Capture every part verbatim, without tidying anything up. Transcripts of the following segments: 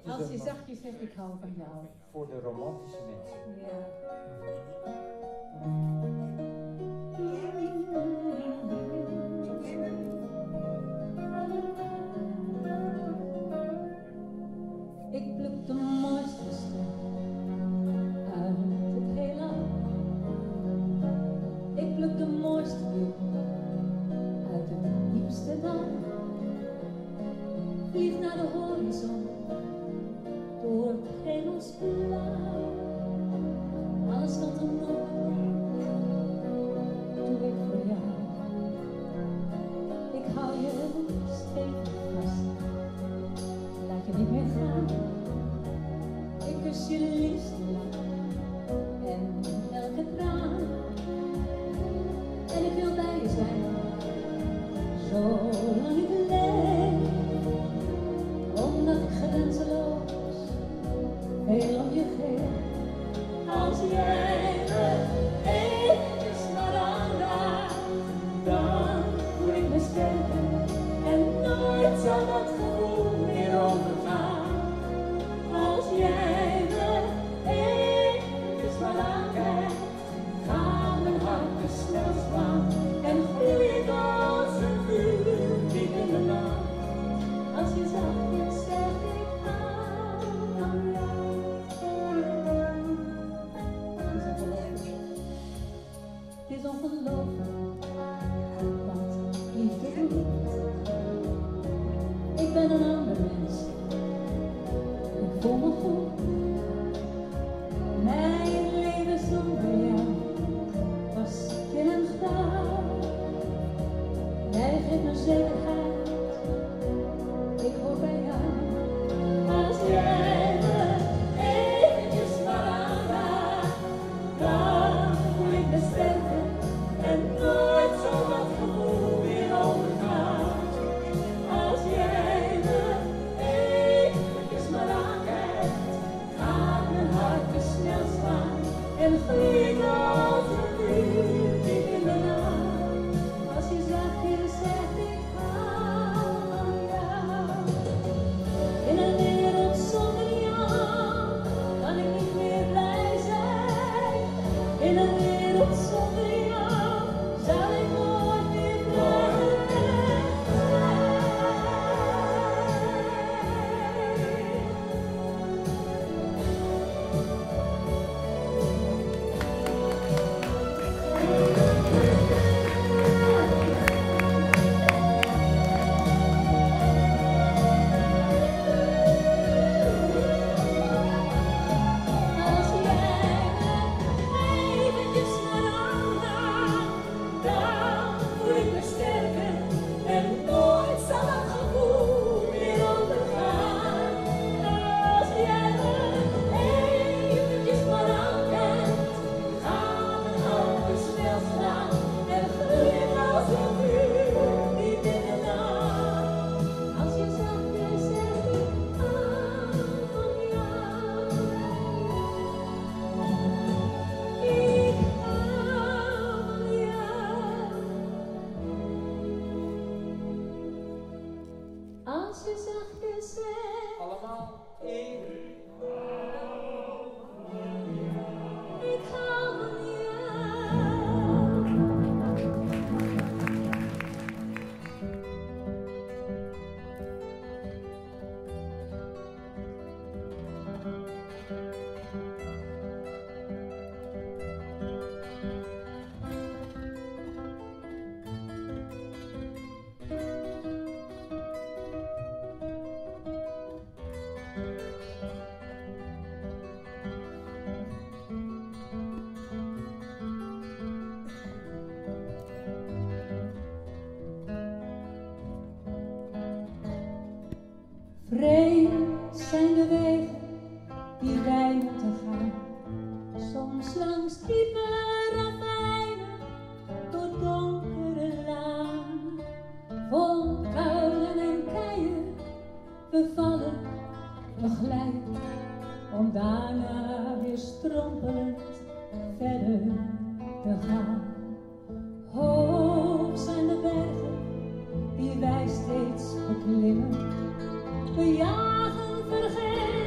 Als je zachtjes zegt, ik hou van jou. Voor de romantische mensen. Ja. Ik pluk de mooiste ster uit het heelal. Ik pluk de mooiste bloem uit het diepste dal. Vlieg naar de horizon, door het hemelsblauw. Alles wat er nog doe ik voor jou. Ik hou je stevig vast, laat je niet meer gaan. Ik kus je liefst lang en elke traan. En ik wil bij je zijn, zolang ik leef. Omdat ik grenzeloos heel om je geef. Als jij me eventjes maar aanraakt, dan voel ik me sterker en nooit zal dat gevoel meer overgaan. Als jij me eventjes maar aankijkt, gaat mijn hart te snel slaan en gloei ik als een vuur diep in de nacht. Als je zachtjes zegt, ik hou van jou. Het is ongelooflijk wat liefde doet. Ik ben een ander mens, ik voel me goed. Mijn leven zonder jou was in een grauw. Jij geeft me zekerheid, ik hoor bij jou. Als jij me eventjes maar aanraakt, dan voel ik me sterker en nooit zal dat gevoel weer overgaan. Als jij me eventjes maar aankijkt, gaat mijn hart te snel slaan en gloei ik als een vuur diep in de nacht. Als je zachtjes zegt, ik hou van jou. In een wereld zonder jou kan ik niet meer blij zijn. In een wereld zonder jou zou ik nooit meer blij zijn. Als jij me eventjes maar aanraakt, dan voel ik me sterker en nooit zal dat gevoel meer ondergaan. Als jij me eventjes maar aankijkt, gaat mijn hart te snel slaan en gloeit als een vuur diep in de nacht. Als je zachtjes zegt, ik hou van jou. Ik hou van jou. Als je zachtjes zegt, Allemaal één. ik hou van jou. Vreemd zijn de wegen die wij moeten gaan, soms langs diepe ravijnen, door donkere laan, vol kuilen en keien. We vallen, we glijden, om daarna weer strompelend verder te gaan. Hoog zijn de bergen die wij steeds beklimmen. We jagen vergeefs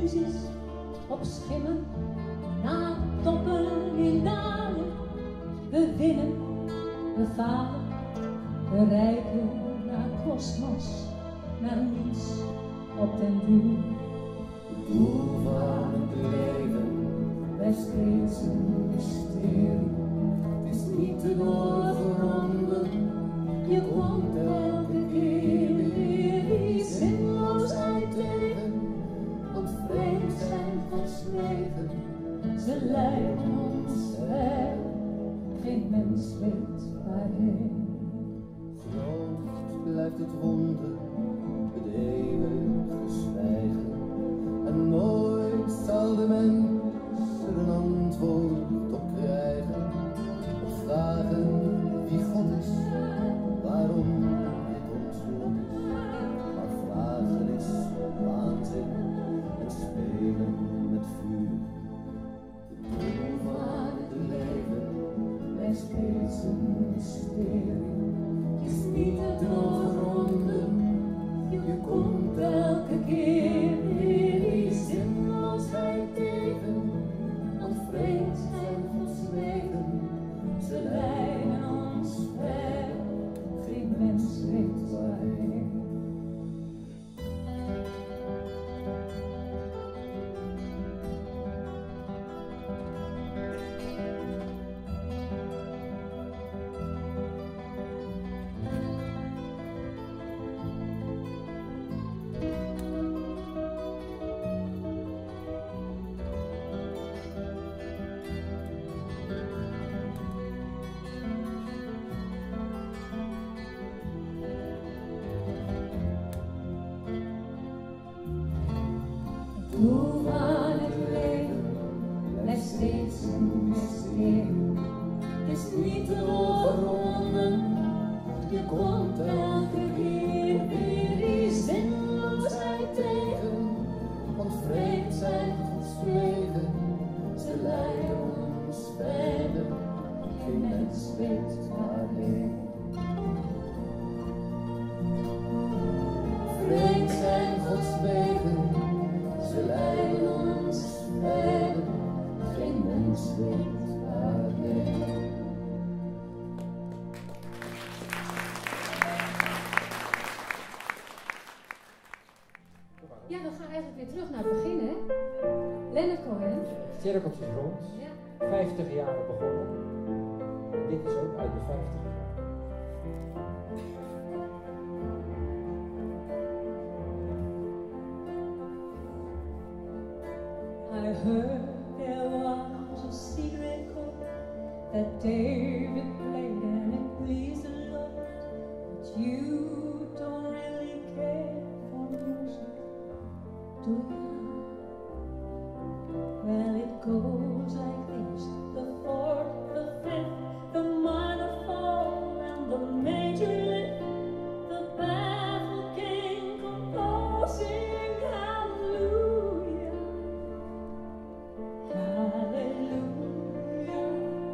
illusies op schimmen, na toppen in dalen. We winnen, we falen, we rijden naar kosmos, naar niets op den duur. Het doel van het leven blijft steeds een mysterie. Het is niet te doorgronden, je komt elke keer weer die zinloosheid tegen. Want vreemd zijn Gods wegen, Ze leiden ons ver, geen mens weet waarheen. groot blijft het wonder, het eeuwige zwijgen. En nooit zal de mens er een antwoord op krijgen. Op vragen wie God is, waarom dit ons lot is. Maar vragen is waanzin en spelen met vuur. De doel van het leven blijft steeds een mysterie. Het is niet te doorgronden, je komt elke keer weer die zinloosheid tegen. Want vreemd zijn Gods wegen, ze leiden ons ver, geen mens weet waarheen. Het doel van het leven blijft steeds een mysterie. Het is niet te doorgronden, je komt elke keer weer die zinloosheid tegen. Want vreemd zijn Gods wegen, ze leiden ons verder, geen mens weet waarheen. Vreemd zijn Gods wegen, ze leiden ons verder, geen mens weet waarheen. Ja, we gaan eigenlijk weer terug naar het begin, hè? Leonard Cohen. Cirkeltjes rond, Ja. vijftig jaar begonnen. Dit is ook uit de vijftig. I heard there was a secret chord that David played and it pleased the Lord. But you don't really care for music, do you? Well, it goes like this: the fourth, the fifth, the minor fall, and the major lift. The baffled king composing hallelujah. Hallelujah,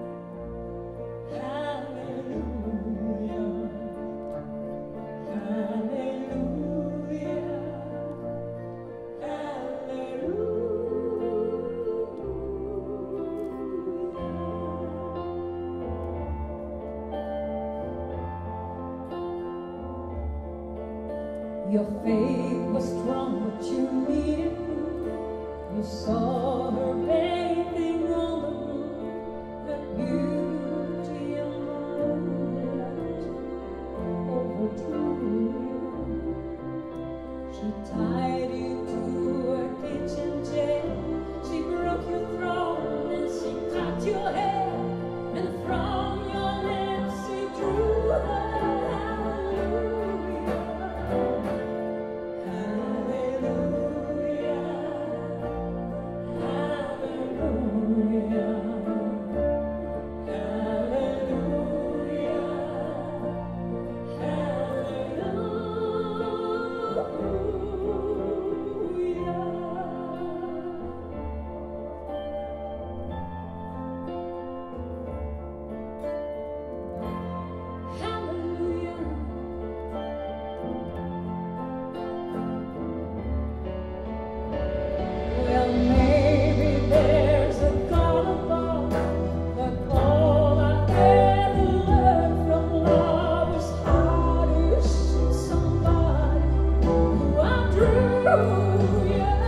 hallelujah, hallelujah, hallelujah. Your faith was strong, but you needed food. You saw her bathing on the moon, the beauty of moonlight overthrew you. She tied you to her kitchen chair, she broke your throne and she cut your hair, and from your lips she drew her hallelujah. Hallelujah. Oh, yeah.